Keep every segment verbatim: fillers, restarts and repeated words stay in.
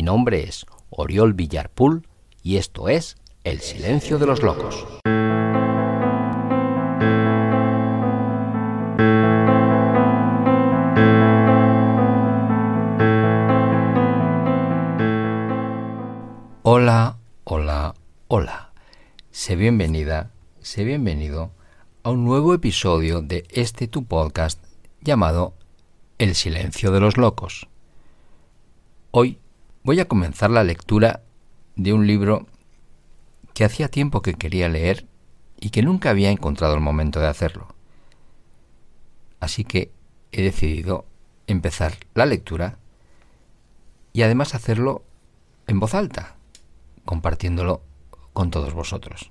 nombre es Oriol Villarpool y esto es El Silencio de los Locos. Hola, hola, hola. Sé bienvenida, sé bienvenido a un nuevo episodio de este tu podcast llamado El Silencio de los Locos. Hoy voy a comenzar la lectura de un libro que hacía tiempo que quería leer y que nunca había encontrado el momento de hacerlo. Así que he decidido empezar la lectura y además hacerlo en voz alta, compartiéndolo con todos vosotros.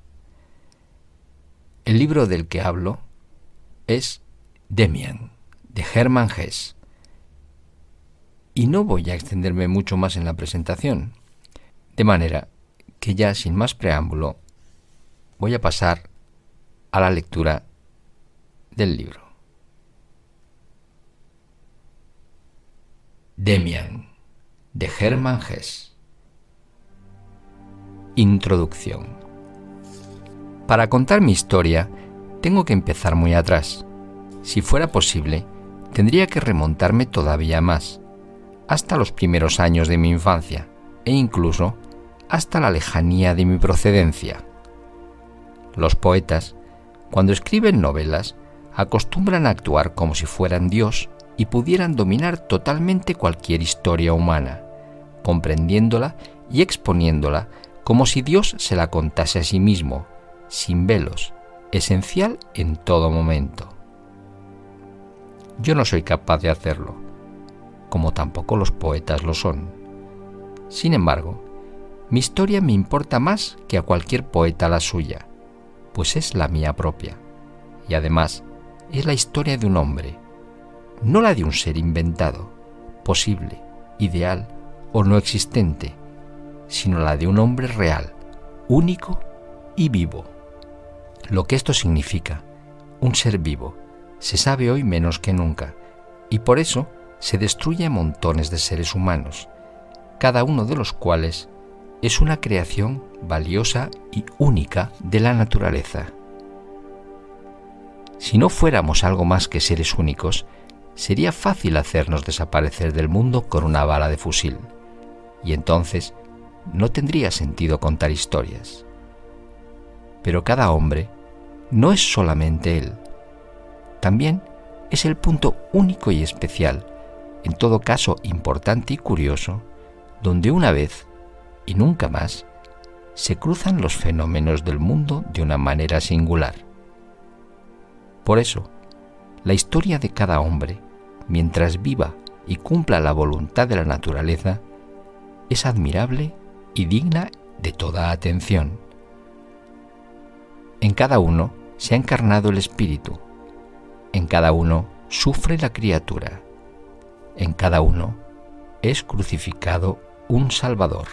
El libro del que hablo es Demian, de Hermann Hesse. Y no voy a extenderme mucho más en la presentación, de manera que ya sin más preámbulo voy a pasar a la lectura del libro. Demian, de Hermann Hesse. Introducción. Para contar mi historia, tengo que empezar muy atrás. Si fuera posible, tendría que remontarme todavía más, hasta los primeros años de mi infancia, e incluso hasta la lejanía de mi procedencia. Los poetas, cuando escriben novelas, acostumbran a actuar como si fueran Dios y pudieran dominar totalmente cualquier historia humana, comprendiéndola y exponiéndola como si Dios se la contase a sí mismo, sin velos, esencial en todo momento. Yo no soy capaz de hacerlo, como tampoco los poetas lo son. Sin embargo, mi historia me importa más que a cualquier poeta la suya, pues es la mía propia, y además es la historia de un hombre, no la de un ser inventado, posible, ideal o no existente, sino la de un hombre real, único y vivo. Lo que esto significa, un ser vivo, se sabe hoy menos que nunca, y por eso se destruye a montones de seres humanos, cada uno de los cuales es una creación valiosa y única de la naturaleza. Si no fuéramos algo más que seres únicos, sería fácil hacernos desaparecer del mundo con una bala de fusil, y entonces no tendría sentido contar historias. Pero cada hombre no es solamente él, también es el punto único y especial, en todo caso importante y curioso, donde una vez y nunca más se cruzan los fenómenos del mundo de una manera singular. Por eso, la historia de cada hombre, mientras viva y cumpla la voluntad de la naturaleza, es admirable y digna de toda atención. En cada uno se ha encarnado el espíritu, en cada uno sufre la criatura, en cada uno es crucificado un Salvador.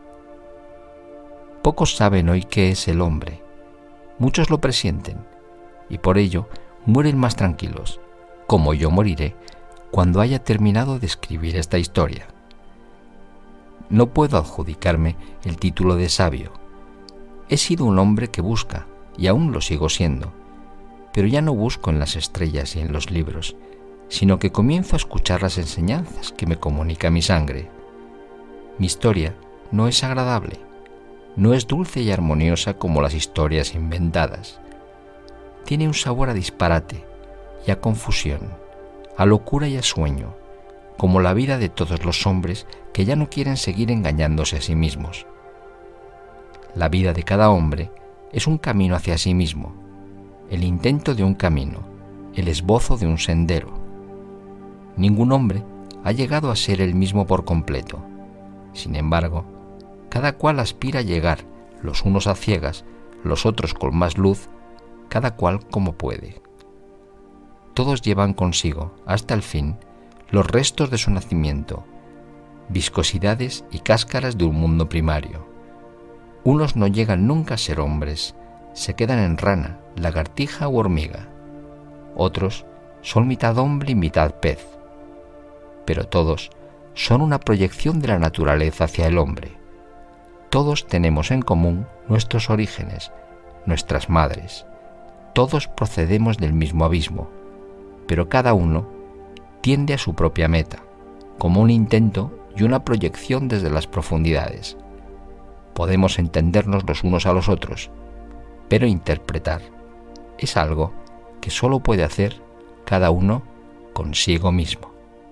Pocos saben hoy qué es el hombre, muchos lo presienten, y por ello mueren más tranquilos, como yo moriré cuando haya terminado de escribir esta historia. No puedo adjudicarme el título de sabio. He sido un hombre que busca, y aún lo sigo siendo, pero ya no busco en las estrellas y en los libros, sino que comienzo a escuchar las enseñanzas que me comunica mi sangre. Mi historia no es agradable, no es dulce y armoniosa como las historias inventadas. Tiene un sabor a disparate y a confusión, a locura y a sueño, como la vida de todos los hombres que ya no quieren seguir engañándose a sí mismos. La vida de cada hombre es un camino hacia sí mismo, el intento de un camino, el esbozo de un sendero. Ningún hombre ha llegado a ser el mismo por completo. Sin embargo, cada cual aspira a llegar, los unos a ciegas, los otros con más luz, cada cual como puede. Todos llevan consigo, hasta el fin, los restos de su nacimiento, viscosidades y cáscaras de un mundo primario. Unos no llegan nunca a ser hombres, se quedan en rana, lagartija u hormiga. Otros son mitad hombre y mitad pez. Pero todos son una proyección de la naturaleza hacia el hombre. Todos tenemos en común nuestros orígenes, nuestras madres. Todos procedemos del mismo abismo, pero cada uno tiende a su propia meta, como un intento y una proyección desde las profundidades. Podemos entendernos los unos a los otros, pero interpretar es algo que solo puede hacer cada uno consigo mismo.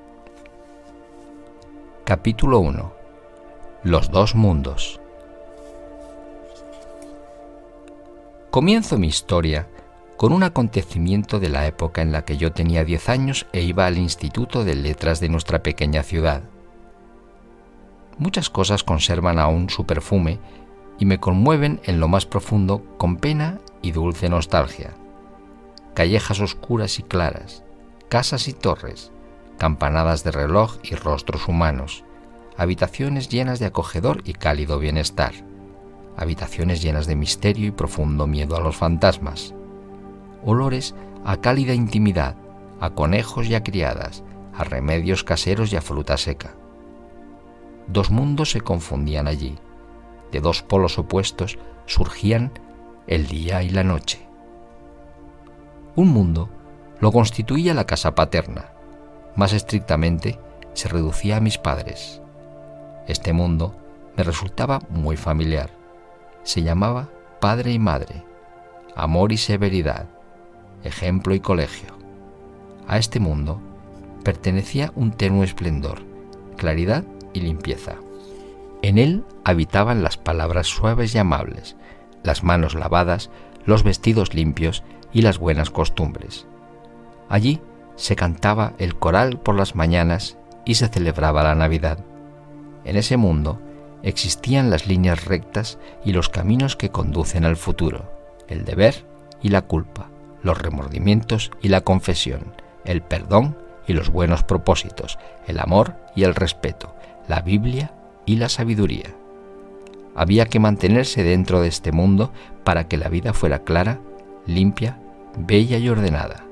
Capítulo uno. Los dos mundos. Comienzo mi historia con un acontecimiento de la época en la que yo tenía diez años e iba al Instituto de Letras de nuestra pequeña ciudad. Muchas cosas conservan aún su perfume y me conmueven en lo más profundo con pena y dulce nostalgia. Callejas oscuras y claras, casas y torres, campanadas de reloj y rostros humanos, habitaciones llenas de acogedor y cálido bienestar, habitaciones llenas de misterio y profundo miedo a los fantasmas, olores a cálida intimidad, a conejos y a criadas, a remedios caseros y a fruta seca. Dos mundos se confundían allí. De dos polos opuestos surgían el día y la noche. Un mundo lo constituía la casa paterna. Más estrictamente, se reducía a mis padres. Este mundo me resultaba muy familiar. Se llamaba padre y madre, amor y severidad, ejemplo y colegio. A este mundo pertenecía un tenue esplendor, claridad y limpieza. En él habitaban las palabras suaves y amables, las manos lavadas, los vestidos limpios y las buenas costumbres. Allí se cantaba el coral por las mañanas y se celebraba la Navidad. En ese mundo existían las líneas rectas y los caminos que conducen al futuro, el deber y la culpa, los remordimientos y la confesión, el perdón y los buenos propósitos, el amor y el respeto, la Biblia y la sabiduría. Había que mantenerse dentro de este mundo para que la vida fuera clara, limpia, bella y ordenada.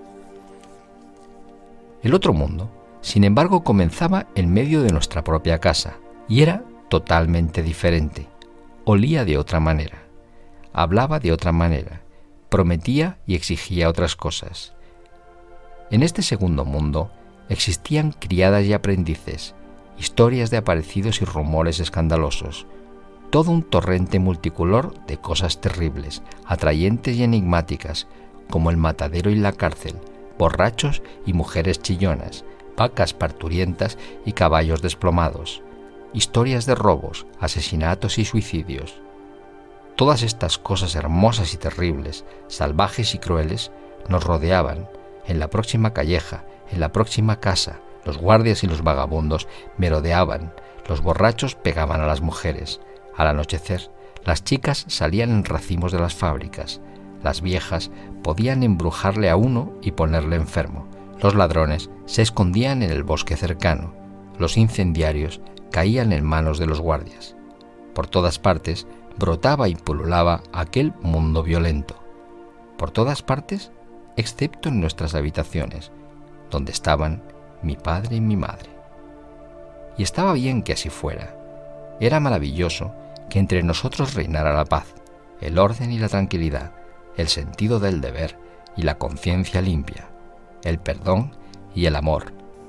El otro mundo, sin embargo, comenzaba en medio de nuestra propia casa y era totalmente diferente. Olía de otra manera, hablaba de otra manera, prometía y exigía otras cosas. En este segundo mundo existían criadas y aprendices, historias de aparecidos y rumores escandalosos, todo un torrente multicolor de cosas terribles, atrayentes y enigmáticas, como el matadero y la cárcel, borrachos y mujeres chillonas, vacas parturientas y caballos desplomados, historias de robos, asesinatos y suicidios. Todas estas cosas hermosas y terribles, salvajes y crueles, nos rodeaban en la próxima calleja, en la próxima casa. Los guardias y los vagabundos merodeaban, los borrachos pegaban a las mujeres. Al anochecer, las chicas salían en racimos de las fábricas. Las viejas podían embrujarle a uno y ponerle enfermo. Los ladrones se escondían en el bosque cercano. Los incendiarios caían en manos de los guardias. Por todas partes brotaba y pululaba aquel mundo violento. Por todas partes, excepto en nuestras habitaciones, donde estaban mi padre y mi madre. Y estaba bien que así fuera. Era maravilloso que entre nosotros reinara la paz, el orden y la tranquilidad, el sentido del deber y la conciencia limpia, el perdón y el amor.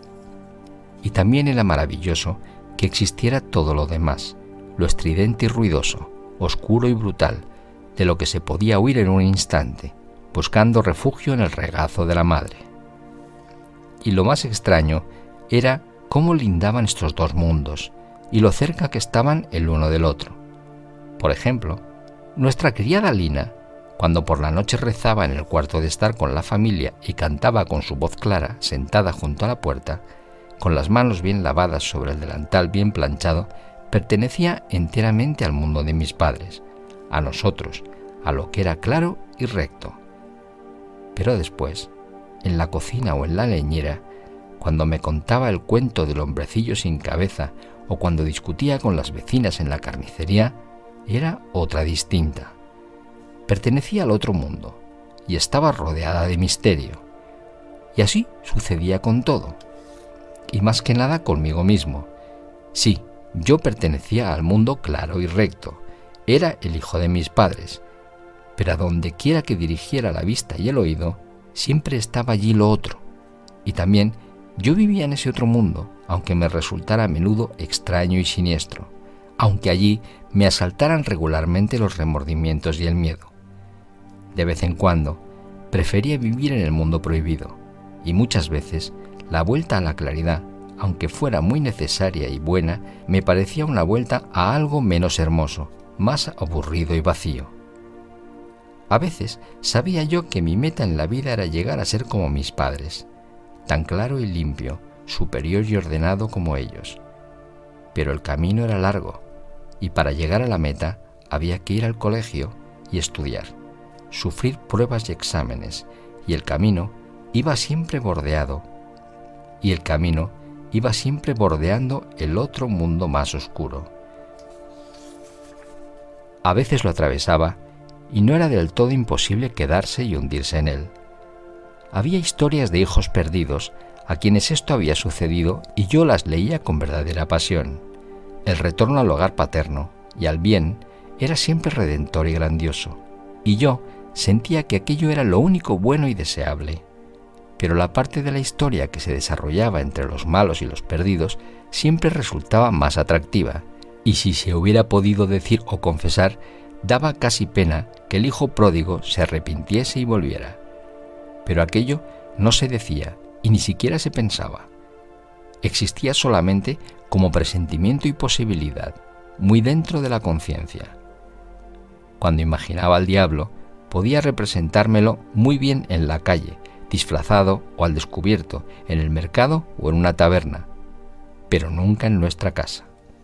Y también era maravilloso que existiera todo lo demás, lo estridente y ruidoso, oscuro y brutal, de lo que se podía huir en un instante, buscando refugio en el regazo de la madre. Y lo más extraño era cómo lindaban estos dos mundos y lo cerca que estaban el uno del otro. Por ejemplo, nuestra criada Lina, cuando por la noche rezaba en el cuarto de estar con la familia y cantaba con su voz clara, sentada junto a la puerta, con las manos bien lavadas sobre el delantal bien planchado, pertenecía enteramente al mundo de mis padres, a nosotros, a lo que era claro y recto. Pero después, en la cocina o en la leñera, cuando me contaba el cuento del hombrecillo sin cabeza o cuando discutía con las vecinas en la carnicería, era otra distinta. Pertenecía al otro mundo y estaba rodeada de misterio. Y así sucedía con todo. y más que nada conmigo mismo. Sí, yo pertenecía al mundo claro y recto, era el hijo de mis padres, pero a donde quiera que dirigiera la vista y el oído, siempre estaba allí lo otro, y también yo vivía en ese otro mundo, aunque me resultara a menudo extraño y siniestro, aunque allí me asaltaran regularmente los remordimientos y el miedo. De vez en cuando, prefería vivir en el mundo prohibido, y muchas veces la vuelta a la claridad, aunque fuera muy necesaria y buena, me parecía una vuelta a algo menos hermoso, más aburrido y vacío. A veces sabía yo que mi meta en la vida era llegar a ser como mis padres, tan claro y limpio, superior y ordenado como ellos. Pero el camino era largo, y para llegar a la meta había que ir al colegio y estudiar, sufrir pruebas y exámenes, y el camino iba siempre bordeado, y el camino iba siempre bordeando el otro mundo más oscuro. A veces lo atravesaba, y no era del todo imposible quedarse y hundirse en él. Había historias de hijos perdidos a quienes esto había sucedido y yo las leía con verdadera pasión. El retorno al hogar paterno y al bien era siempre redentor y grandioso, y yo sentía que aquello era lo único bueno y deseable. Pero la parte de la historia que se desarrollaba entre los malos y los perdidos siempre resultaba más atractiva, y si se hubiera podido decir o confesar, daba casi pena que el hijo pródigo se arrepintiese y volviera. Pero aquello no se decía y ni siquiera se pensaba. Existía solamente como presentimiento y posibilidad, muy dentro de la conciencia. Cuando imaginaba al diablo, podía representármelo muy bien en la calle, disfrazado o al descubierto, en el mercado o en una taberna, pero nunca en nuestra casa.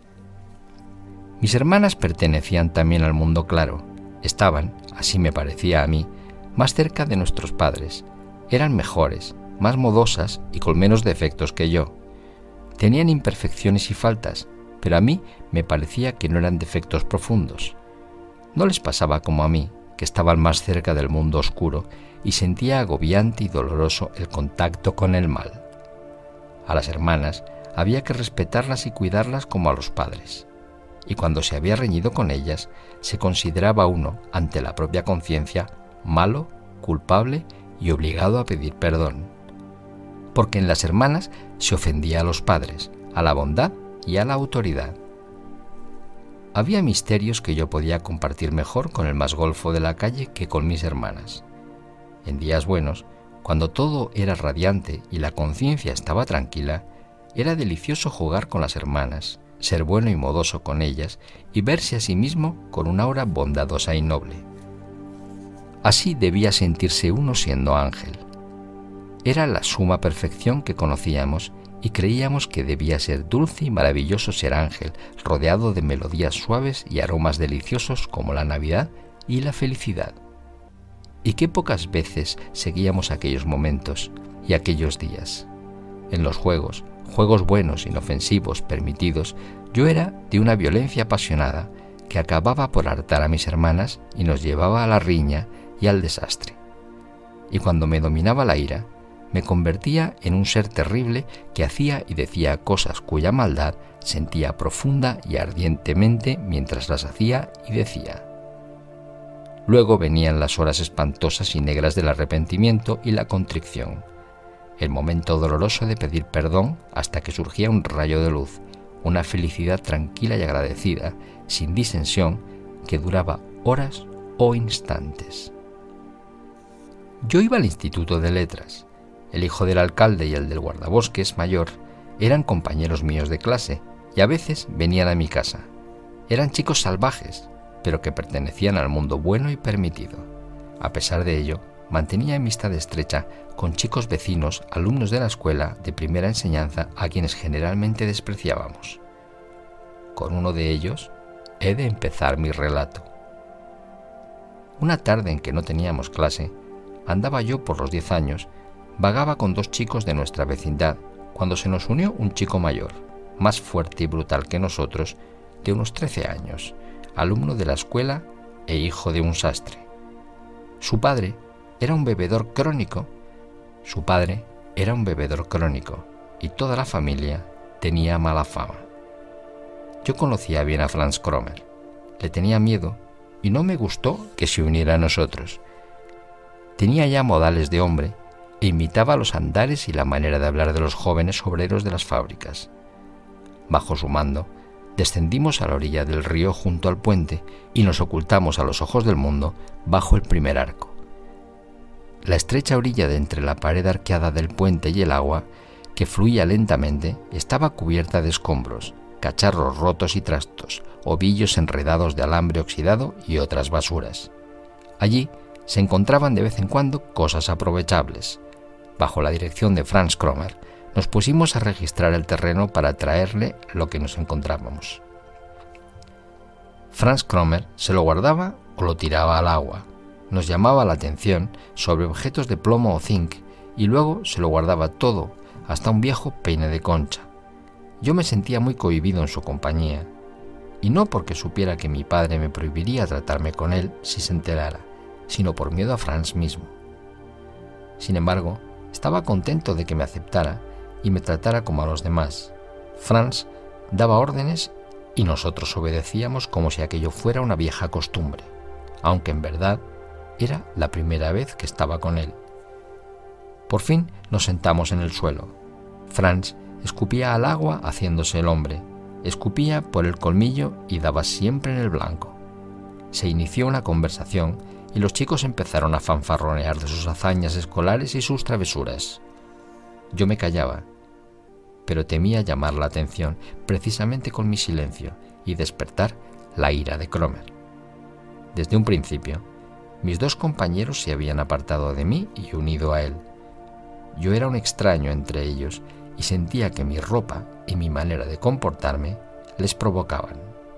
Mis hermanas pertenecían también al mundo claro. Estaban, así me parecía a mí, más cerca de nuestros padres. Eran mejores, más modosas y con menos defectos que yo. Tenían imperfecciones y faltas, pero a mí me parecía que no eran defectos profundos. No les pasaba como a mí, que estaban más cerca del mundo oscuro y sentía agobiante y doloroso el contacto con el mal. A las hermanas había que respetarlas y cuidarlas como a los padres, y cuando se había reñido con ellas, se consideraba uno, ante la propia conciencia, malo, culpable y obligado a pedir perdón. Porque en las hermanas se ofendía a los padres, a la bondad y a la autoridad. Había misterios que yo podía compartir mejor con el más golfo de la calle que con mis hermanas. En días buenos, cuando todo era radiante y la conciencia estaba tranquila, era delicioso jugar con las hermanas, ser bueno y modoso con ellas y verse a sí mismo con una aura bondadosa y noble. Así debía sentirse uno siendo ángel. Era la suma perfección que conocíamos y creíamos que debía ser dulce y maravilloso ser ángel, rodeado de melodías suaves y aromas deliciosos como la Navidad y la felicidad. Y qué pocas veces seguíamos aquellos momentos y aquellos días. En los juegos, juegos buenos, inofensivos, permitidos, yo era de una violencia apasionada que acababa por hartar a mis hermanas y nos llevaba a la riña y al desastre. Y cuando me dominaba la ira, me convertía en un ser terrible que hacía y decía cosas cuya maldad sentía profunda y ardientemente mientras las hacía y decía. Luego venían las horas espantosas y negras del arrepentimiento y la contrición, el momento doloroso de pedir perdón hasta que surgía un rayo de luz, una felicidad tranquila y agradecida, sin disensión, que duraba horas o instantes. Yo iba al Instituto de Letras. El hijo del alcalde y el del guardabosques mayor eran compañeros míos de clase y a veces venían a mi casa. Eran chicos salvajes, pero que pertenecían al mundo bueno y permitido. A pesar de ello, mantenía amistad estrecha con chicos vecinos, alumnos de la escuela de primera enseñanza a quienes generalmente despreciábamos. Con uno de ellos he de empezar mi relato. Una tarde en que no teníamos clase, andaba yo por los diez años, vagaba con dos chicos de nuestra vecindad cuando se nos unió un chico mayor, más fuerte y brutal que nosotros, de unos trece años, alumno de la escuela e hijo de un sastre. Su padre era un bebedor crónico, su padre era un bebedor crónico, y toda la familia tenía mala fama. Yo conocía bien a Franz Kromer, le tenía miedo y no me gustó que se uniera a nosotros. Tenía ya modales de hombre e imitaba los andares y la manera de hablar de los jóvenes obreros de las fábricas. Bajo su mando, descendimos a la orilla del río junto al puente y nos ocultamos a los ojos del mundo bajo el primer arco. La estrecha orilla de entre la pared arqueada del puente y el agua, que fluía lentamente, estaba cubierta de escombros, cacharros rotos y trastos, ovillos enredados de alambre oxidado y otras basuras. Allí se encontraban de vez en cuando cosas aprovechables. Bajo la dirección de Franz Kromer, nos pusimos a registrar el terreno para traerle lo que nos encontrábamos. Franz Kromer se lo guardaba o lo tiraba al agua. Nos llamaba la atención sobre objetos de plomo o zinc y luego se lo guardaba todo, hasta un viejo peine de concha. Yo me sentía muy cohibido en su compañía, y no porque supiera que mi padre me prohibiría tratarme con él si se enterara, sino por miedo a Franz mismo. Sin embargo, estaba contento de que me aceptara y me tratara como a los demás. Franz daba órdenes y nosotros obedecíamos como si aquello fuera una vieja costumbre, aunque en verdad era la primera vez que estaba con él. Por fin nos sentamos en el suelo. Franz escupía al agua haciéndose el hombre, escupía por el colmillo y daba siempre en el blanco. Se inició una conversación y los chicos empezaron a fanfarronear de sus hazañas escolares y sus travesuras. Yo me callaba, pero temía llamar la atención precisamente con mi silencio y despertar la ira de Kromer. Desde un principio, mis dos compañeros se habían apartado de mí y unido a él. Yo era un extraño entre ellos y sentía que mi ropa y mi manera de comportarme les provocaban.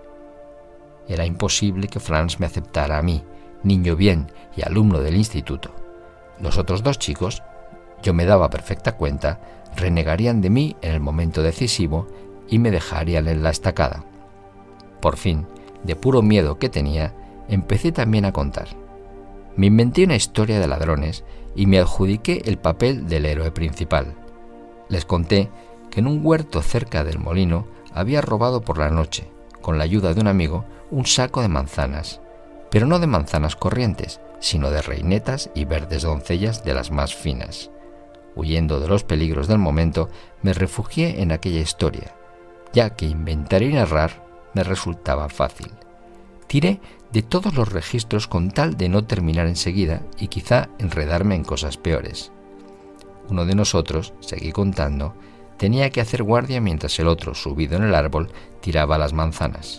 Era imposible que Franz me aceptara a mí, niño bien y alumno del instituto. Los otros dos chicos, yo me daba perfecta cuenta, renegarían de mí en el momento decisivo y me dejarían en la estacada. Por fin, de puro miedo que tenía, empecé también a contar. Me inventé una historia de ladrones y me adjudiqué el papel del héroe principal. Les conté que en un huerto cerca del molino había robado por la noche, con la ayuda de un amigo, un saco de manzanas, pero no de manzanas corrientes, sino de reinetas y verdes doncellas de las más finas. Huyendo de los peligros del momento, me refugié en aquella historia, ya que inventar y narrar me resultaba fácil. Tiré de todos los registros con tal de no terminar enseguida y quizá enredarme en cosas peores. Uno de nosotros, seguí contando, tenía que hacer guardia mientras el otro, subido en el árbol, tiraba las manzanas.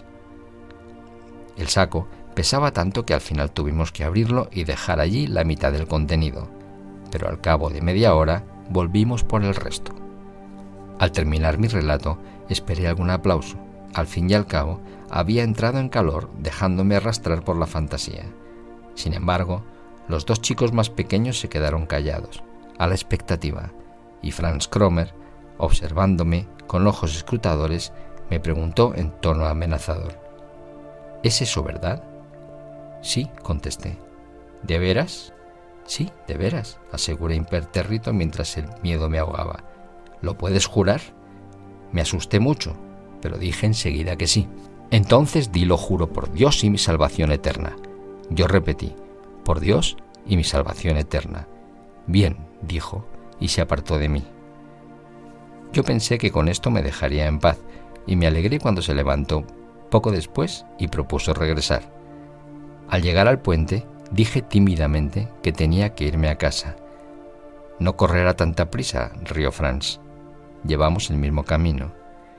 El saco pesaba tanto que al final tuvimos que abrirlo y dejar allí la mitad del contenido, pero al cabo de media hora volvimos por el resto. Al terminar mi relato, esperé algún aplauso. Al fin y al cabo, había entrado en calor dejándome arrastrar por la fantasía. Sin embargo, los dos chicos más pequeños se quedaron callados, a la expectativa, y Franz Kromer, observándome con ojos escrutadores, me preguntó en tono amenazador: ¿Es eso verdad? Sí, contesté. ¿De veras? Sí, de veras, aseguré impertérrito mientras el miedo me ahogaba. ¿Lo puedes jurar? Me asusté mucho, pero dije enseguida que sí. Entonces di lo juro por Dios y mi salvación eterna. Yo repetí, por Dios y mi salvación eterna. Bien, dijo, y se apartó de mí. Yo pensé que con esto me dejaría en paz, y me alegré cuando se levantó poco después y propuso regresar. Al llegar al puente, dije tímidamente que tenía que irme a casa. No correr a tanta prisa, rió Franz. Llevamos el mismo camino.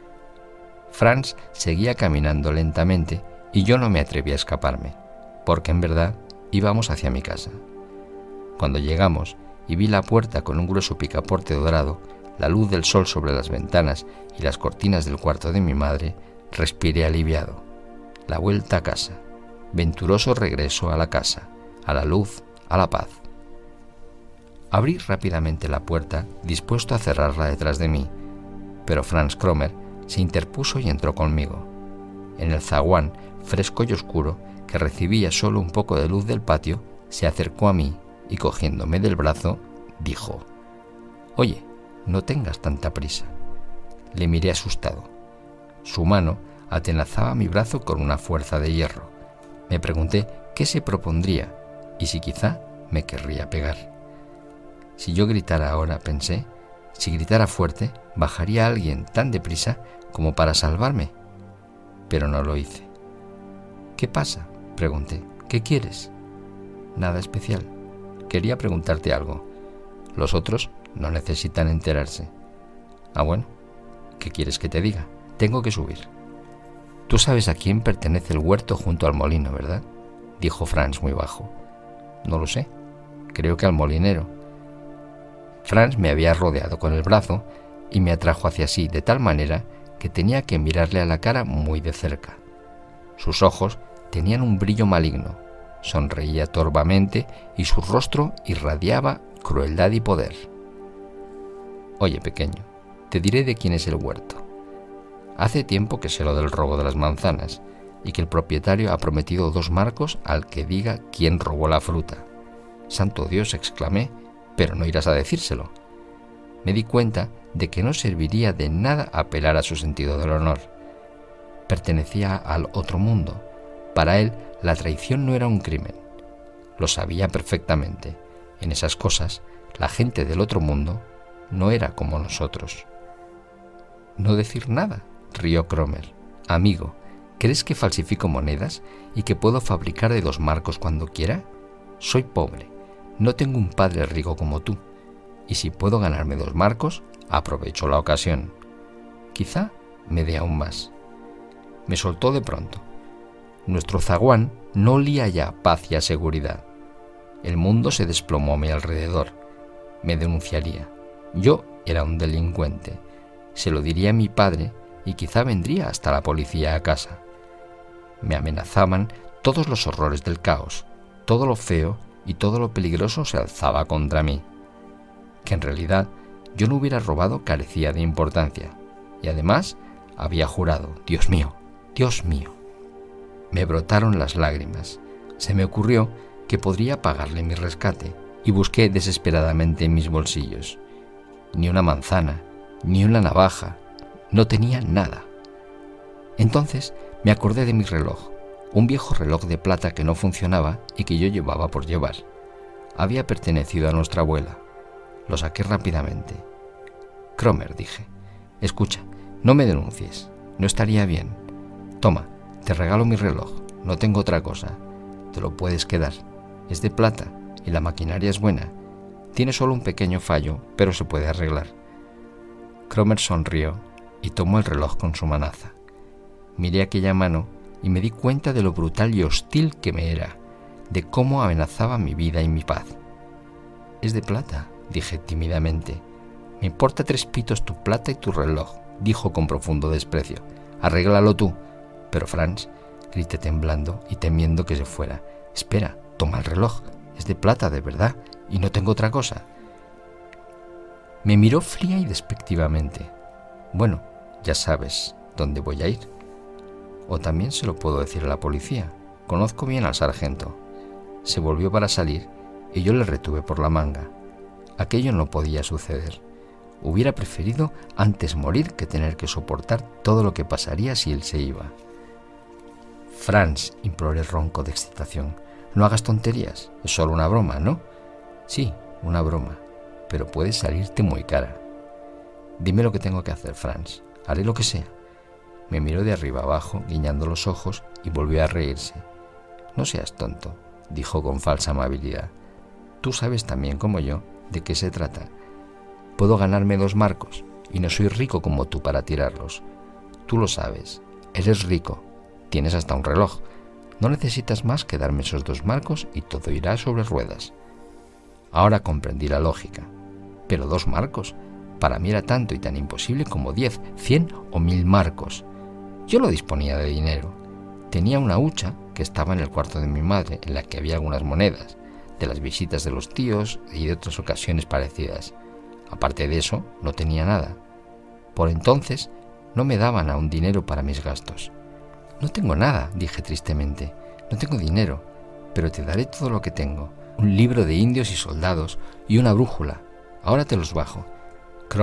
Franz seguía caminando lentamente y yo no me atreví a escaparme, porque en verdad íbamos hacia mi casa. Cuando llegamos y vi la puerta con un grueso picaporte dorado, la luz del sol sobre las ventanas y las cortinas del cuarto de mi madre, respiré aliviado. La vuelta a casa, venturoso regreso a la casa, a la luz, a la paz. Abrí rápidamente la puerta, dispuesto a cerrarla detrás de mí, pero Franz Kromer se interpuso y entró conmigo. En el zaguán, fresco y oscuro, que recibía solo un poco de luz del patio, se acercó a mí y, cogiéndome del brazo, dijo: «Oye, no tengas tanta prisa. Le miré asustado. Su mano atenazaba mi brazo con una fuerza de hierro. Me pregunté qué se propondría y si quizá me querría pegar. Si yo gritara ahora, pensé, si gritara fuerte, bajaría a alguien tan deprisa como para salvarme. Pero no lo hice. ¿Qué pasa?, pregunté. ¿Qué quieres? Nada especial. Quería preguntarte algo. Los otros no necesitan enterarse. Ah, bueno. ¿Qué quieres que te diga? Tengo que subir. Tú sabes a quién pertenece el huerto junto al molino, ¿verdad?, dijo Franz muy bajo. No lo sé. Creo que al molinero. Franz me había rodeado con el brazo y me atrajo hacia sí de tal manera que tenía que mirarle a la cara muy de cerca. Sus ojos tenían un brillo maligno, sonreía torvamente y su rostro irradiaba crueldad y poder. Oye, pequeño, te diré de quién es el huerto. Hace tiempo que sé lo del robo de las manzanas y que el propietario ha prometido dos marcos al que diga quién robó la fruta. Santo Dios, exclamé, pero no irás a decírselo. Me di cuenta de que no serviría de nada apelar a su sentido del honor. Pertenecía al otro mundo. Para él, la traición no era un crimen. Lo sabía perfectamente. En esas cosas, la gente del otro mundo no era como nosotros. No decir nada, rió Cromer. Amigo, ¿crees que falsifico monedas y que puedo fabricar de dos marcos cuando quiera? Soy pobre, no tengo un padre rico como tú, y si puedo ganarme dos marcos, aprovecho la ocasión. Quizá me dé aún más. Me soltó de pronto. Nuestro zaguán no olía ya paz y a seguridad. El mundo se desplomó a mi alrededor. Me denunciaría. Yo era un delincuente. Se lo diría a mi padre y quizá vendría hasta la policía a casa. Me amenazaban todos los horrores del caos. Todo lo feo y todo lo peligroso se alzaba contra mí. Que en realidad yo no hubiera robado carecía de importancia. Y además había jurado, Dios mío, Dios mío. Me brotaron las lágrimas. Se me ocurrió que podría pagarle mi rescate y busqué desesperadamente en mis bolsillos. Ni una manzana, ni una navaja, no tenía nada. Entonces me acordé de mi reloj, un viejo reloj de plata que no funcionaba y que yo llevaba por llevar. Había pertenecido a nuestra abuela. Lo saqué rápidamente. Cromer, dije, escucha, no me denuncies, no estaría bien. Toma, te regalo mi reloj, no tengo otra cosa. Te lo puedes quedar. Es de plata y la maquinaria es buena. Tiene solo un pequeño fallo, pero se puede arreglar. Cromer sonrió y tomó el reloj con su manaza. Miré aquella mano y me di cuenta de lo brutal y hostil que me era, de cómo amenazaba mi vida y mi paz. Es de plata, dije tímidamente. Me importa tres pitos tu plata y tu reloj, dijo con profundo desprecio. Arréglalo tú. Pero Franz, grité temblando y temiendo que se fuera. Espera, toma el reloj. Es de plata, de verdad, y no tengo otra cosa. Me miró fría y despectivamente. Bueno, ya sabes dónde voy a ir. O también se lo puedo decir a la policía. Conozco bien al sargento. Se volvió para salir y yo le retuve por la manga. Aquello no podía suceder. Hubiera preferido antes morir que tener que soportar todo lo que pasaría si él se iba. Franz, imploré ronco de excitación, no hagas tonterías, es solo una broma, ¿no? Sí, una broma, pero puede salirte muy cara. Dime lo que tengo que hacer, Franz, haré lo que sea. Me miró de arriba abajo, guiñando los ojos, y volvió a reírse. No seas tonto, dijo con falsa amabilidad. Tú sabes también como yo de qué se trata. Puedo ganarme dos marcos, y no soy rico como tú para tirarlos. Tú lo sabes, eres rico. Tienes hasta un reloj. No necesitas más que darme esos dos marcos y todo irá sobre ruedas. Ahora comprendí la lógica. Pero dos marcos. Para mí era tanto y tan imposible como diez, cien o mil marcos. Yo no disponía de dinero. Tenía una hucha que estaba en el cuarto de mi madre, en la que había algunas monedas, de las visitas de los tíos y de otras ocasiones parecidas. Aparte de eso, no tenía nada. Por entonces, no me daban aún dinero para mis gastos. No tengo nada, dije tristemente. No tengo dinero, pero te daré todo lo que tengo. Un libro de indios y soldados y una brújula. Ahora te los bajo. Cromer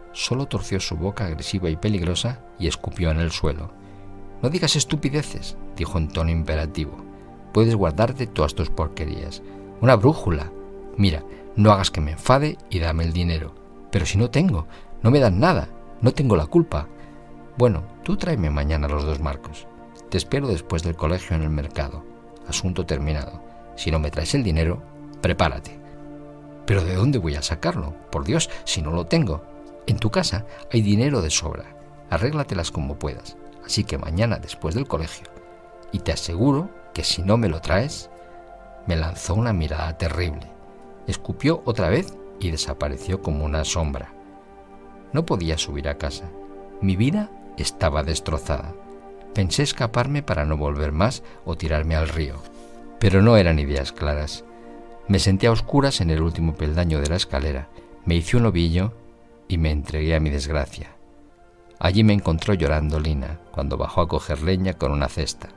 solo torció su boca agresiva y peligrosa y escupió en el suelo. «No digas estupideces», dijo en tono imperativo. «Puedes guardarte todas tus porquerías. Una brújula. Mira, no hagas que me enfade y dame el dinero. Pero si no tengo, no me dan nada, no tengo la culpa». «Bueno, tú tráeme mañana los dos marcos. Te espero después del colegio en el mercado. Asunto terminado. Si no me traes el dinero, prepárate». «¿Pero de dónde voy a sacarlo? Por Dios, si no lo tengo. En tu casa hay dinero de sobra. Arréglatelas como puedas. Así que mañana después del colegio. Y te aseguro que si no me lo traes». Me lanzó una mirada terrible. Escupió otra vez y desapareció como una sombra. No podía subir a casa. Mi vida estaba destrozada. Pensé escaparme para no volver más o tirarme al río. Pero no eran ideas claras. Me senté a oscuras en el último peldaño de la escalera, me hice un ovillo y me entregué a mi desgracia. Allí me encontró llorando Lina, cuando bajó a coger leña con una cesta.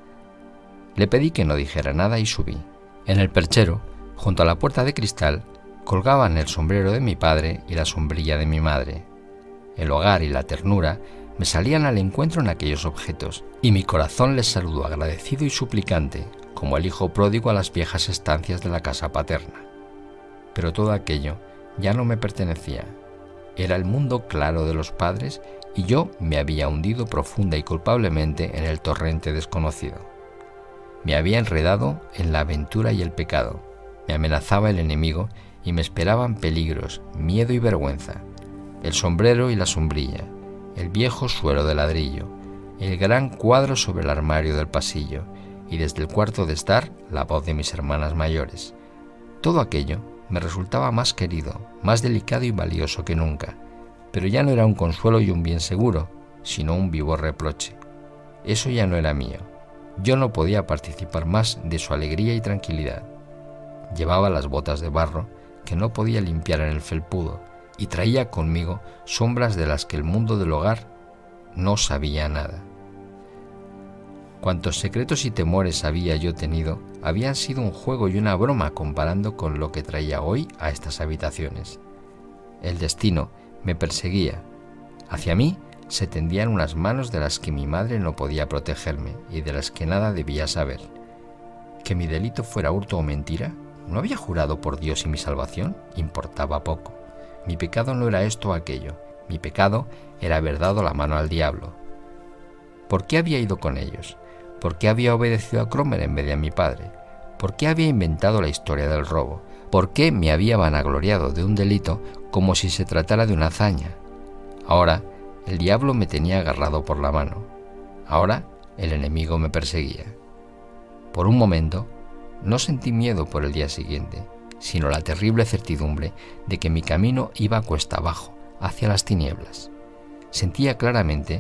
Le pedí que no dijera nada y subí. En el perchero, junto a la puerta de cristal, colgaban el sombrero de mi padre y la sombrilla de mi madre. El hogar y la ternura me salían al encuentro en aquellos objetos, y mi corazón les saludó agradecido y suplicante, como el hijo pródigo a las viejas estancias de la casa paterna. Pero todo aquello ya no me pertenecía. Era el mundo claro de los padres y yo me había hundido profunda y culpablemente en el torrente desconocido. Me había enredado en la aventura y el pecado, me amenazaba el enemigo y me esperaban peligros, miedo y vergüenza. El sombrero y la sombrilla, el viejo suelo de ladrillo, el gran cuadro sobre el armario del pasillo y desde el cuarto de estar la voz de mis hermanas mayores. Todo aquello me resultaba más querido, más delicado y valioso que nunca, pero ya no era un consuelo y un bien seguro, sino un vivo reproche. Eso ya no era mío. Yo no podía participar más de su alegría y tranquilidad. Llevaba las botas de barro que no podía limpiar en el felpudo y traía conmigo sombras de las que el mundo del hogar no sabía nada. Cuantos secretos y temores había yo tenido habían sido un juego y una broma comparando con lo que traía hoy a estas habitaciones. El destino me perseguía. Hacia mí se tendían unas manos de las que mi madre no podía protegerme y de las que nada debía saber. ¿Que mi delito fuera hurto o mentira? ¿No había jurado por Dios y mi salvación? Importaba poco. Mi pecado no era esto o aquello. Mi pecado era haber dado la mano al diablo. ¿Por qué había ido con ellos? ¿Por qué había obedecido a Cromer en vez de a mi padre? ¿Por qué había inventado la historia del robo? ¿Por qué me había vanagloriado de un delito como si se tratara de una hazaña? Ahora el diablo me tenía agarrado por la mano. Ahora el enemigo me perseguía. Por un momento no sentí miedo por el día siguiente, sino la terrible certidumbre de que mi camino iba cuesta abajo, hacia las tinieblas. Sentía claramente,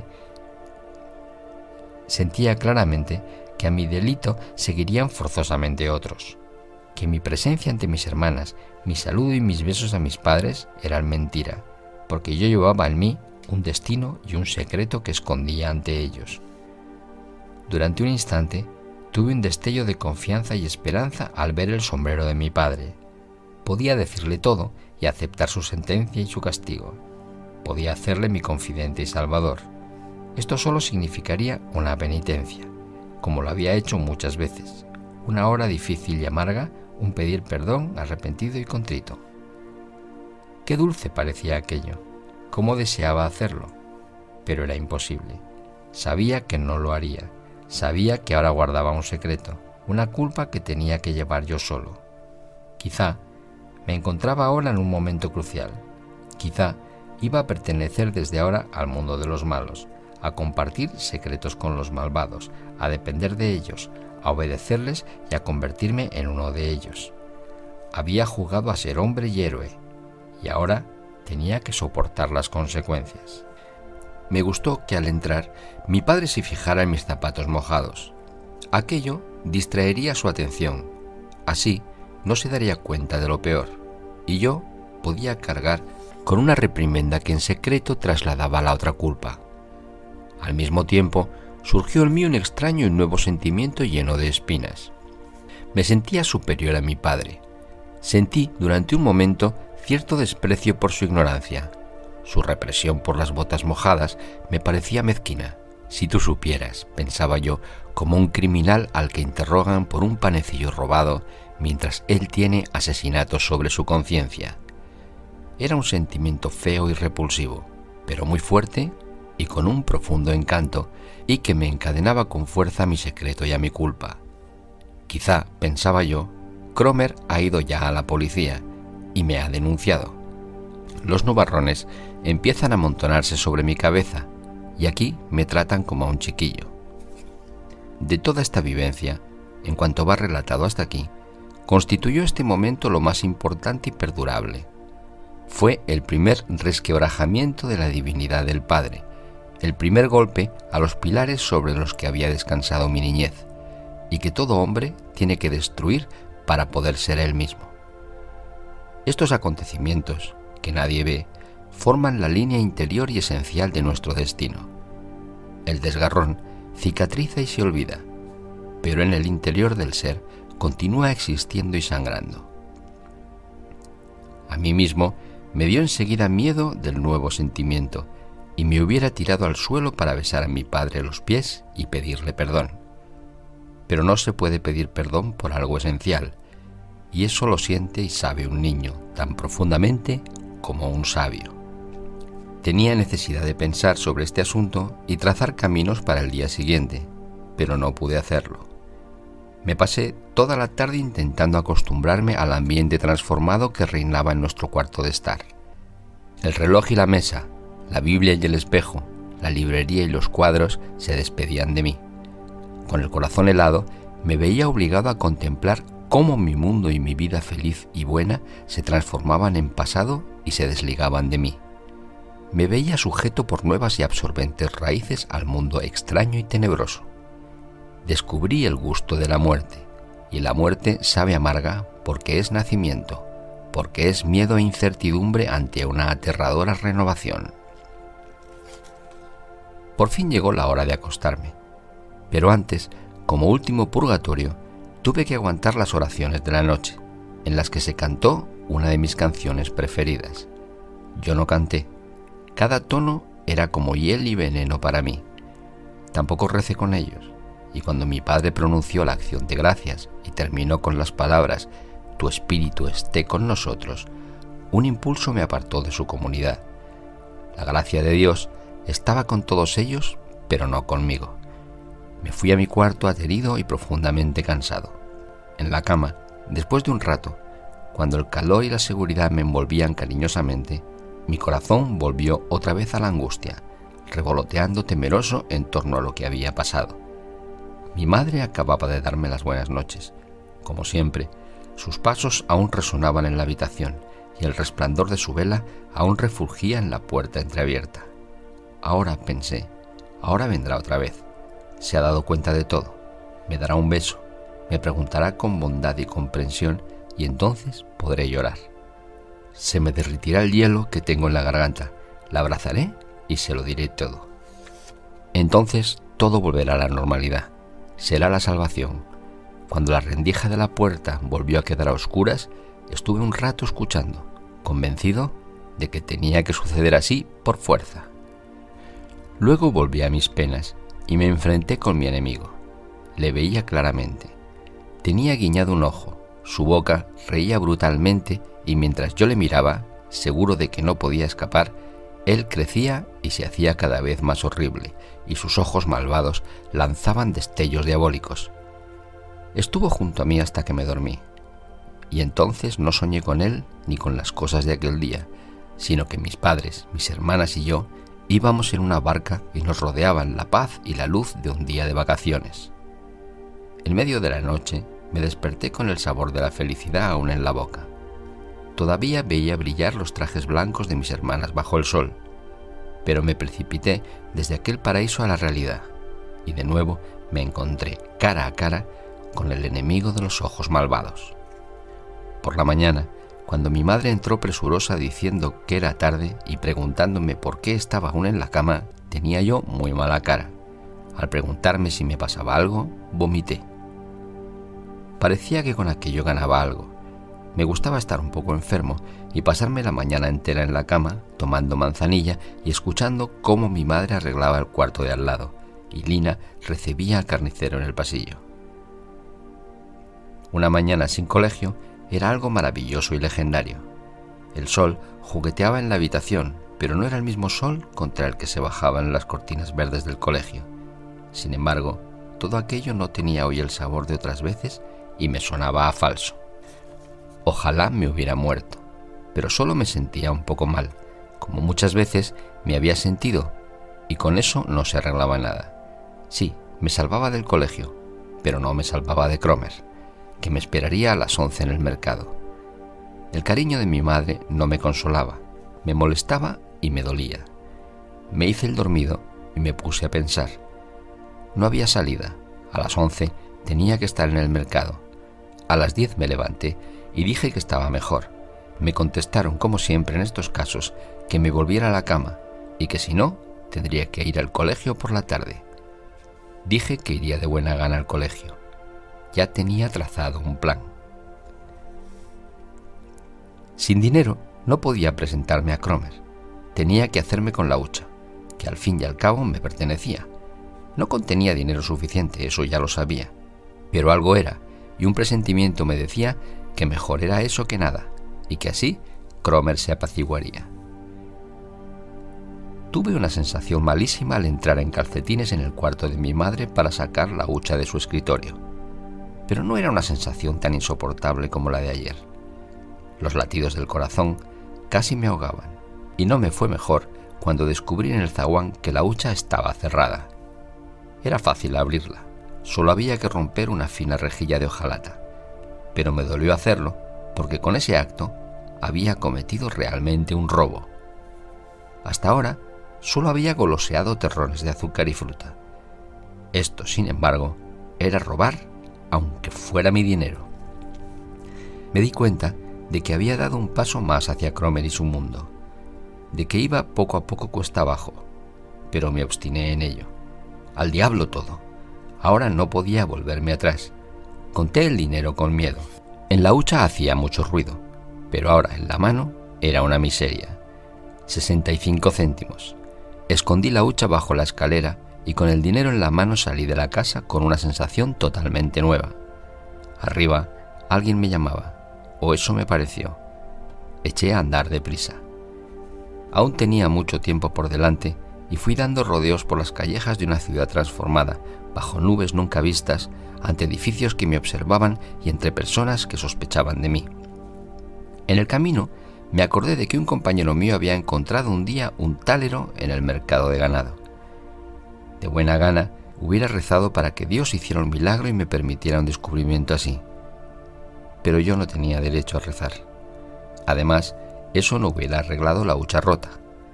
sentía claramente que a mi delito seguirían forzosamente otros, que mi presencia ante mis hermanas, mi saludo y mis besos a mis padres eran mentira, porque yo llevaba en mí un destino y un secreto que escondía ante ellos. Durante un instante tuve un destello de confianza y esperanza al ver el sombrero de mi padre. Podía decirle todo y aceptar su sentencia y su castigo. Podía hacerle mi confidente y salvador. Esto solo significaría una penitencia, como lo había hecho muchas veces, una hora difícil y amarga, un pedir perdón arrepentido y contrito. Qué dulce parecía aquello, cómo deseaba hacerlo, pero era imposible. Sabía que no lo haría, sabía que ahora guardaba un secreto, una culpa que tenía que llevar yo solo. Quizá me encontraba ahora en un momento crucial, quizá iba a pertenecer desde ahora al mundo de los malos, a compartir secretos con los malvados, a depender de ellos, a obedecerles y a convertirme en uno de ellos. Había jugado a ser hombre y héroe, y ahora tenía que soportar las consecuencias. Me gustó que al entrar mi padre se fijara en mis zapatos mojados. Aquello distraería su atención. Así no se daría cuenta de lo peor, y yo podía cargar con una reprimenda que en secreto trasladaba la otra culpa. Al mismo tiempo, surgió en mí un extraño y nuevo sentimiento lleno de espinas. Me sentía superior a mi padre. Sentí durante un momento cierto desprecio por su ignorancia. Su represión por las botas mojadas me parecía mezquina. Si tú supieras, pensaba yo, como un criminal al que interrogan por un panecillo robado mientras él tiene asesinatos sobre su conciencia. Era un sentimiento feo y repulsivo, pero muy fuerte y con un profundo encanto, y que me encadenaba con fuerza a mi secreto y a mi culpa. Quizá, pensaba yo, Cromer ha ido ya a la policía y me ha denunciado. Los nubarrones empiezan a amontonarse sobre mi cabeza y aquí me tratan como a un chiquillo. De toda esta vivencia, en cuanto va relatado hasta aquí, constituyó este momento lo más importante y perdurable. Fue el primer resquebrajamiento de la divinidad del Padre, el primer golpe a los pilares sobre los que había descansado mi niñez, y que todo hombre tiene que destruir para poder ser él mismo. Estos acontecimientos, que nadie ve, forman la línea interior y esencial de nuestro destino. El desgarrón cicatriza y se olvida, pero en el interior del ser continúa existiendo y sangrando. A mí mismo me dio enseguida miedo del nuevo sentimiento y me hubiera tirado al suelo para besar a mi padre los pies y pedirle perdón. Pero no se puede pedir perdón por algo esencial, y eso lo siente y sabe un niño tan profundamente como un sabio. Tenía necesidad de pensar sobre este asunto y trazar caminos para el día siguiente, pero no pude hacerlo. Me pasé toda la tarde intentando acostumbrarme al ambiente transformado que reinaba en nuestro cuarto de estar. El reloj y la mesa, la Biblia y el espejo, la librería y los cuadros se despedían de mí. Con el corazón helado, me veía obligado a contemplar cómo mi mundo y mi vida feliz y buena se transformaban en pasado y se desligaban de mí. Me veía sujeto por nuevas y absorbentes raíces al mundo extraño y tenebroso. Descubrí el gusto de la muerte, y la muerte sabe amarga porque es nacimiento, porque es miedo e incertidumbre ante una aterradora renovación. Por fin llegó la hora de acostarme, pero antes, como último purgatorio, tuve que aguantar las oraciones de la noche, en las que se cantó una de mis canciones preferidas. Yo no canté. Cada tono era como hiel y veneno para mí. Tampoco recé con ellos, y cuando mi padre pronunció la acción de gracias y terminó con las palabras «Tu espíritu esté con nosotros», un impulso me apartó de su comunidad. La gracia de Dios estaba con todos ellos, pero no conmigo. Me fui a mi cuarto aterido y profundamente cansado. En la cama, después de un rato, cuando el calor y la seguridad me envolvían cariñosamente, mi corazón volvió otra vez a la angustia, revoloteando temeroso en torno a lo que había pasado. Mi madre acababa de darme las buenas noches. Como siempre, sus pasos aún resonaban en la habitación y el resplandor de su vela aún refulgía en la puerta entreabierta. Ahora, pensé, ahora vendrá otra vez. Se ha dado cuenta de todo. Me dará un beso, me preguntará con bondad y comprensión y entonces podré llorar. Se me derritirá el hielo que tengo en la garganta, la abrazaré y se lo diré todo. Entonces todo volverá a la normalidad. Será la salvación. Cuando la rendija de la puerta volvió a quedar a oscuras, estuve un rato escuchando, convencido de que tenía que suceder así por fuerza. Luego volví a mis penas y me enfrenté con mi enemigo. Le veía claramente. Tenía guiñado un ojo, su boca reía brutalmente y mientras yo le miraba, seguro de que no podía escapar, él crecía y se hacía cada vez más horrible, y sus ojos malvados lanzaban destellos diabólicos. Estuvo junto a mí hasta que me dormí, y entonces no soñé con él ni con las cosas de aquel día, sino que mis padres, mis hermanas y yo íbamos en una barca y nos rodeaban la paz y la luz de un día de vacaciones. En medio de la noche me desperté con el sabor de la felicidad aún en la boca. Todavía veía brillar los trajes blancos de mis hermanas bajo el sol, pero me precipité desde aquel paraíso a la realidad, y de nuevo me encontré cara a cara con el enemigo de los ojos malvados. Por la mañana, cuando mi madre entró presurosa diciendo que era tarde y preguntándome por qué estaba aún en la cama, tenía yo muy mala cara. Al preguntarme si me pasaba algo, vomité. Parecía que con aquello ganaba algo. Me gustaba estar un poco enfermo y pasarme la mañana entera en la cama, tomando manzanilla y escuchando cómo mi madre arreglaba el cuarto de al lado y Lina recibía al carnicero en el pasillo. Una mañana sin colegio era algo maravilloso y legendario. El sol jugueteaba en la habitación, pero no era el mismo sol contra el que se bajaban las cortinas verdes del colegio. Sin embargo, todo aquello no tenía hoy el sabor de otras veces y me sonaba a falso. Ojalá me hubiera muerto, pero solo me sentía un poco mal, como muchas veces me había sentido, y con eso no se arreglaba nada. Sí, me salvaba del colegio, pero no me salvaba de Cromer, que me esperaría a las once en el mercado. El cariño de mi madre no me consolaba, me molestaba y me dolía. Me hice el dormido y me puse a pensar. No había salida, a las once tenía que estar en el mercado. A las diez me levanté y dije que estaba mejor. Me contestaron, como siempre en estos casos, que me volviera a la cama y que si no, tendría que ir al colegio por la tarde. Dije que iría de buena gana al colegio. Ya tenía trazado un plan. Sin dinero no podía presentarme a Cromer. Tenía que hacerme con la hucha, que al fin y al cabo me pertenecía. No contenía dinero suficiente, eso ya lo sabía, pero algo era, y un presentimiento me decía que mejor era eso que nada, y que así Cromer se apaciguaría. Tuve una sensación malísima al entrar en calcetines en el cuarto de mi madre para sacar la hucha de su escritorio, pero no era una sensación tan insoportable como la de ayer. Los latidos del corazón casi me ahogaban, y no me fue mejor cuando descubrí en el zaguán que la hucha estaba cerrada. Era fácil abrirla, solo había que romper una fina rejilla de hojalata, pero me dolió hacerlo porque con ese acto había cometido realmente un robo. Hasta ahora solo había goloseado terrones de azúcar y fruta. Esto, sin embargo, era robar aunque fuera mi dinero. Me di cuenta de que había dado un paso más hacia Cromer y su mundo, de que iba poco a poco cuesta abajo, pero me obstiné en ello. Al diablo todo. Ahora no podía volverme atrás. Conté el dinero con miedo. En la hucha hacía mucho ruido, pero ahora en la mano era una miseria. sesenta y cinco céntimos. Escondí la hucha bajo la escalera y con el dinero en la mano salí de la casa con una sensación totalmente nueva. Arriba alguien me llamaba, o eso me pareció. Eché a andar deprisa. Aún tenía mucho tiempo por delante y fui dando rodeos por las callejas de una ciudad transformada, bajo nubes nunca vistas, ante edificios que me observaban y entre personas que sospechaban de mí. En el camino me acordé de que un compañero mío había encontrado un día un tálero en el mercado de ganado. De buena gana hubiera rezado para que Dios hiciera un milagro y me permitiera un descubrimiento así. Pero yo no tenía derecho a rezar. Además, eso no hubiera arreglado la hucha rota.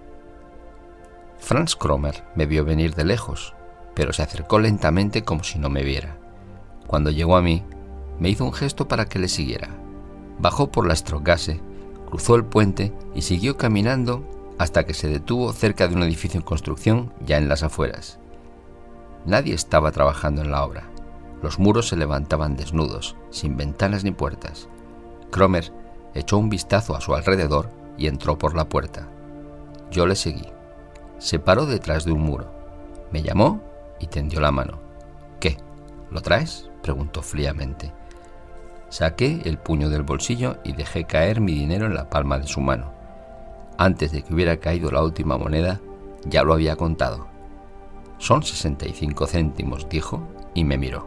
Franz Cromer me vio venir de lejos, pero se acercó lentamente como si no me viera. Cuando llegó a mí, me hizo un gesto para que le siguiera. Bajó por la Straße, cruzó el puente y siguió caminando hasta que se detuvo cerca de un edificio en construcción ya en las afueras. Nadie estaba trabajando en la obra. Los muros se levantaban desnudos, sin ventanas ni puertas. Cromer echó un vistazo a su alrededor y entró por la puerta. Yo le seguí. Se paró detrás de un muro. Me llamó y tendió la mano. ¿Qué? ¿Lo traes?, preguntó fríamente. Saqué el puño del bolsillo y dejé caer mi dinero en la palma de su mano. Antes de que hubiera caído la última moneda, ya lo había contado. Son sesenta y cinco céntimos, dijo, y me miró.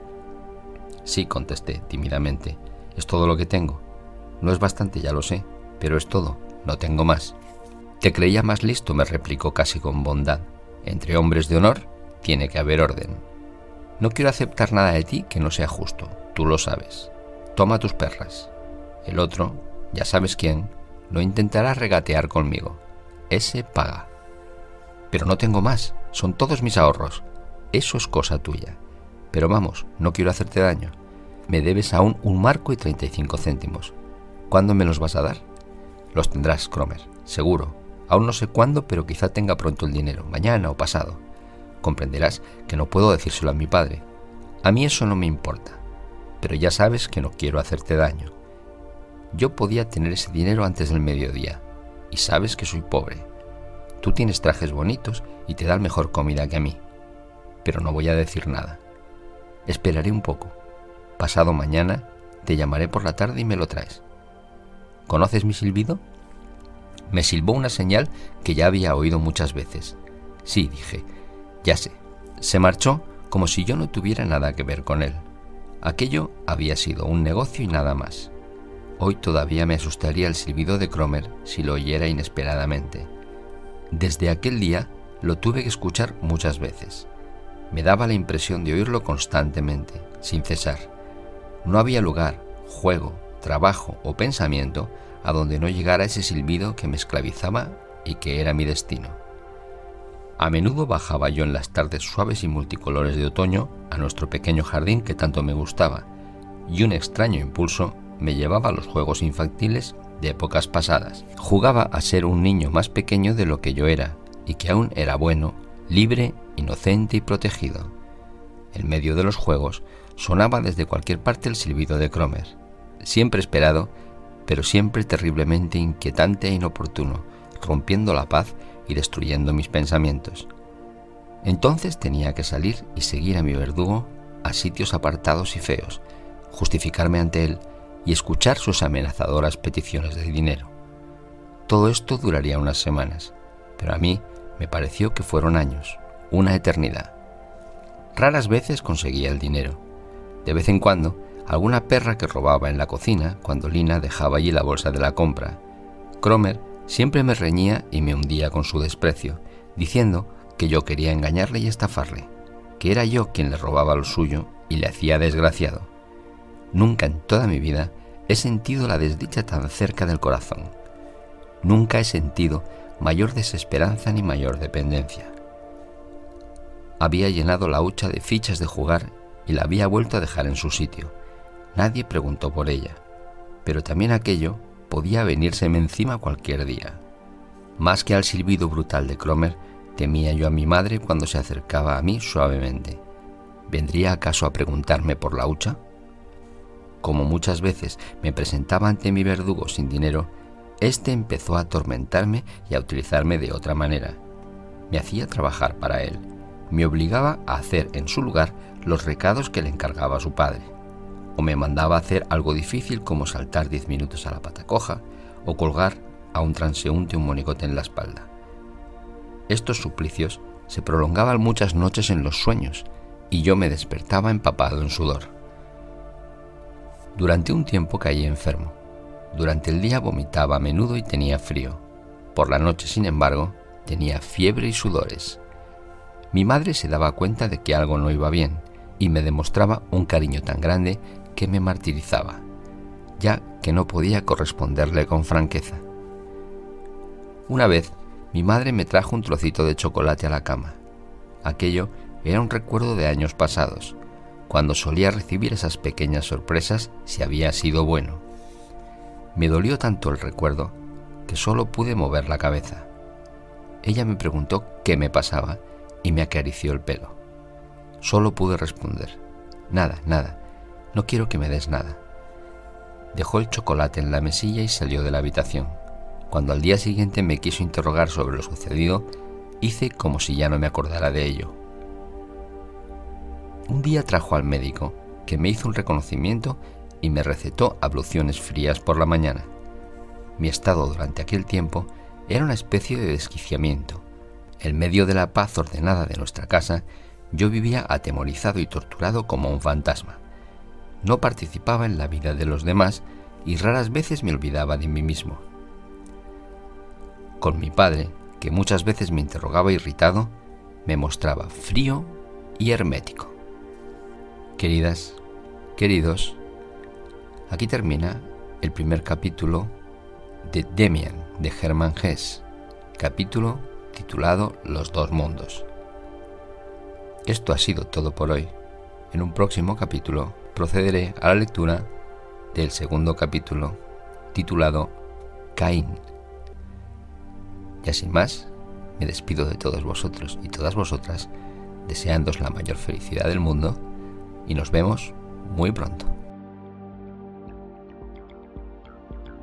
Sí, contesté tímidamente. Es todo lo que tengo. No es bastante, ya lo sé, pero es todo. No tengo más. Te creía más listo, me replicó casi con bondad. Entre hombres de honor tiene que haber orden. No quiero aceptar nada de ti que no sea justo, tú lo sabes. Toma tus perras. El otro, ya sabes quién, no intentará regatear conmigo. Ese paga. Pero no tengo más, son todos mis ahorros. Eso es cosa tuya. Pero vamos, no quiero hacerte daño. Me debes aún un marco y treinta y cinco céntimos. ¿Cuándo me los vas a dar? Los tendrás, Cromer, seguro. Aún no sé cuándo, pero quizá tenga pronto el dinero, mañana o pasado. Comprenderás que no puedo decírselo a mi padre. A mí eso no me importa, pero ya sabes que no quiero hacerte daño. Yo podía tener ese dinero antes del mediodía, y sabes que soy pobre. Tú tienes trajes bonitos y te dan mejor comida que a mí, pero no voy a decir nada. Esperaré un poco. Pasado mañana te llamaré por la tarde y me lo traes. ¿Conoces mi silbido? Me silbó una señal que ya había oído muchas veces. Sí, dije, ya sé. Se marchó como si yo no tuviera nada que ver con él. Aquello había sido un negocio y nada más. Hoy todavía me asustaría el silbido de Cromer si lo oyera inesperadamente. Desde aquel día lo tuve que escuchar muchas veces. Me daba la impresión de oírlo constantemente, sin cesar. No había lugar, juego, trabajo o pensamiento a donde no llegara ese silbido que me esclavizaba y que era mi destino. A menudo bajaba yo en las tardes suaves y multicolores de otoño a nuestro pequeño jardín que tanto me gustaba, y un extraño impulso me llevaba a los juegos infantiles de épocas pasadas. Jugaba a ser un niño más pequeño de lo que yo era, y que aún era bueno, libre, inocente y protegido. En medio de los juegos sonaba desde cualquier parte el silbido de Cromer, siempre esperado, pero siempre terriblemente inquietante e inoportuno, rompiendo la paz y destruyendo mis pensamientos. Entonces tenía que salir y seguir a mi verdugo a sitios apartados y feos, justificarme ante él y escuchar sus amenazadoras peticiones de dinero. Todo esto duraría unas semanas, pero a mí me pareció que fueron años, una eternidad. Raras veces conseguía el dinero. De vez en cuando, alguna perra que robaba en la cocina cuando Lina dejaba allí la bolsa de la compra. Cromer siempre me reñía y me hundía con su desprecio, diciendo que yo quería engañarle y estafarle, que era yo quien le robaba lo suyo y le hacía desgraciado. Nunca en toda mi vida he sentido la desdicha tan cerca del corazón. Nunca he sentido mayor desesperanza ni mayor dependencia. Había llenado la hucha de fichas de jugar y la había vuelto a dejar en su sitio. Nadie preguntó por ella, pero también aquello podía venírseme encima cualquier día. Más que al silbido brutal de Cromer, temía yo a mi madre cuando se acercaba a mí suavemente. ¿Vendría acaso a preguntarme por la hucha? Como muchas veces me presentaba ante mi verdugo sin dinero, éste empezó a atormentarme y a utilizarme de otra manera. Me hacía trabajar para él, me obligaba a hacer en su lugar los recados que le encargaba su padre, o me mandaba a hacer algo difícil como saltar diez minutos a la pata coja o colgar a un transeúnte un monigote en la espalda. Estos suplicios se prolongaban muchas noches en los sueños y yo me despertaba empapado en sudor. Durante un tiempo caí enfermo. Durante el día vomitaba a menudo y tenía frío. Por la noche, sin embargo, tenía fiebre y sudores. Mi madre se daba cuenta de que algo no iba bien y me demostraba un cariño tan grande que me martirizaba, ya que no podía corresponderle con franqueza. Una vez, mi madre me trajo un trocito de chocolate a la cama. Aquello era un recuerdo de años pasados, cuando solía recibir esas pequeñas sorpresas si había sido bueno. Me dolió tanto el recuerdo que solo pude mover la cabeza. Ella me preguntó qué me pasaba y me acarició el pelo. Solo pude responder: nada, nada, no quiero que me des nada. Dejó el chocolate en la mesilla y salió de la habitación. Cuando al día siguiente me quiso interrogar sobre lo sucedido, hice como si ya no me acordara de ello. Un día trajo al médico, que me hizo un reconocimiento y me recetó abluciones frías por la mañana. Mi estado durante aquel tiempo era una especie de desquiciamiento. En medio de la paz ordenada de nuestra casa, yo vivía atemorizado y torturado como un fantasma. No participaba en la vida de los demás y raras veces me olvidaba de mí mismo. Con mi padre, que muchas veces me interrogaba irritado, me mostraba frío y hermético. Queridas, queridos, aquí termina el primer capítulo de Demian, de Hermann Hesse, capítulo titulado Los dos mundos. Esto ha sido todo por hoy. En un próximo capítulo procederé a la lectura del segundo capítulo, titulado Caín. Ya sin más, me despido de todos vosotros y todas vosotras, deseándoos la mayor felicidad del mundo, y nos vemos muy pronto.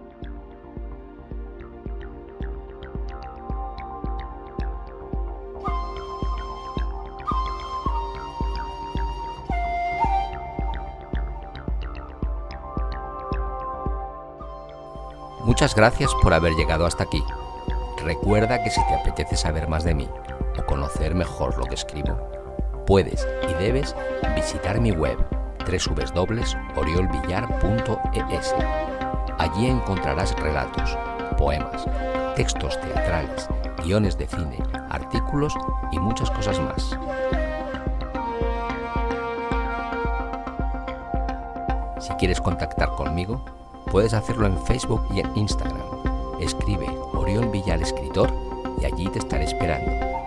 Muchas gracias por haber llegado hasta aquí. Recuerda que si te apetece saber más de mí o conocer mejor lo que escribo, puedes y debes visitar mi web doble u doble u doble u punto oriol villar punto e s. Allí encontrarás relatos, poemas, textos teatrales, guiones de cine, artículos y muchas cosas más. Si quieres contactar conmigo, puedes hacerlo en Facebook y en Instagram. Escribe Oriol Villar Escritor y allí te estaré esperando.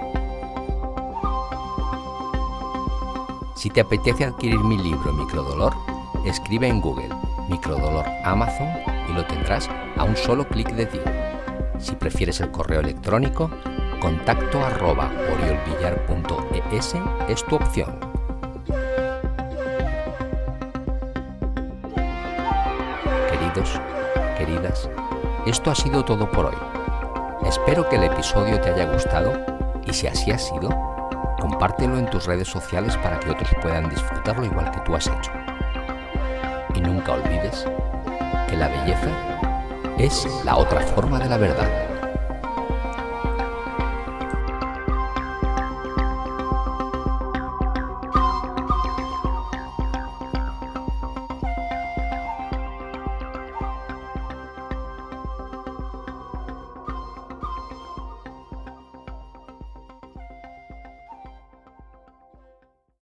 Si te apetece adquirir mi libro Microdolor, escribe en Google Microdolor Amazon y lo tendrás a un solo clic de ti. Si prefieres el correo electrónico, contacto arroba oriolvillar punto e s es tu opción. Queridos, queridas, esto ha sido todo por hoy. Espero que el episodio te haya gustado y si así ha sido, compártelo en tus redes sociales para que otros puedan disfrutarlo igual que tú has hecho. Y nunca olvides que la belleza es la otra forma de la verdad.